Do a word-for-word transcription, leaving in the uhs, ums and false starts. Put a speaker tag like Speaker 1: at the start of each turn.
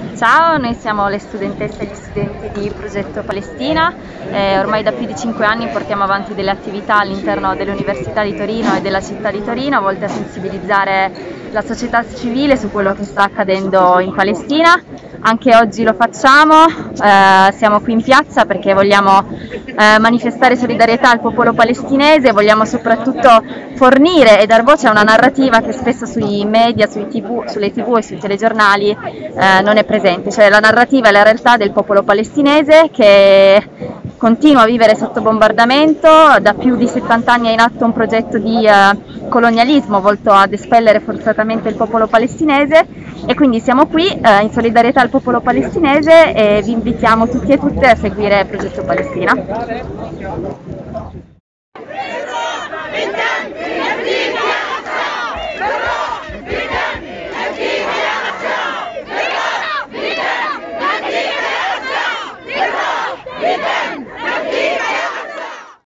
Speaker 1: Ciao, noi siamo le studentesse e gli studenti di Progetto Palestina. Eh, ormai da più di cinque anni portiamo avanti delle attività all'interno dell'Università di Torino e della città di Torino, volte a sensibilizzare la società civile su quello che sta accadendo in Palestina. Anche oggi lo facciamo, eh, siamo qui in piazza perché vogliamo eh, manifestare solidarietà al popolo palestinese, vogliamo soprattutto fornire e dar voce a una narrativa che spesso sui media, sui TV, sulle tv e sui telegiornali eh, non è presente, cioè la narrativa e la realtà del popolo palestinese che continua a vivere sotto bombardamento. Da più di settanta anni è in atto un progetto di eh, colonialismo volto ad espellere forzatamente il popolo palestinese, e quindi siamo qui eh, in solidarietà al popolo palestinese e vi invitiamo tutti e tutte a seguire Progetto Palestina.